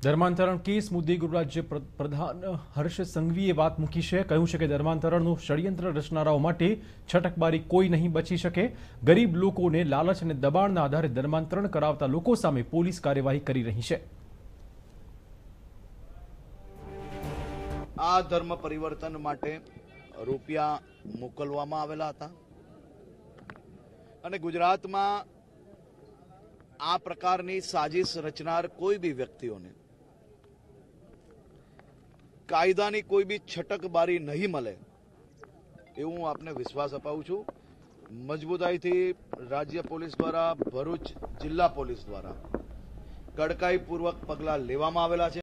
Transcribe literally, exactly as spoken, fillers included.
ધર્માંતરણ case મુદ્દે ગૃહ રાજ્ય પ્રધાન હર્ષ સંઘવીએ વાત મૂકી છે। કહ્યું છે કે ધર્માંતરણનું ષડયંત્ર રચનારાઓ માટે છટકબારી કોઈ નહીં બચી શકે। ગરીબ લોકોને લાલચ અને દબાણના આધારે ધર્માંતરણ કરાવતા લોકો સામે પોલીસ કાર્યવાહી કરી રહી છે। આ ધર્મ પરિવર્તન માટે રૂપિયા મોકલવામાં આવેલા હતા અને ગુજરાતમાં આ પ્રકારની સાजिश રચનાર કોઈ બી વ્યક્તિઓને કાયદાની કોઈ બી છટકબારી નહીં મળે એવું હું આપને વિશ્વાસ અપાવું છું। મજબૂતાઈથી રાજ્ય પોલીસ દ્વારા, ભરૂચ જિલ્લા પોલીસ દ્વારા કડકાઈપૂર્વક પગલાં લેવામાં આવેલા છે।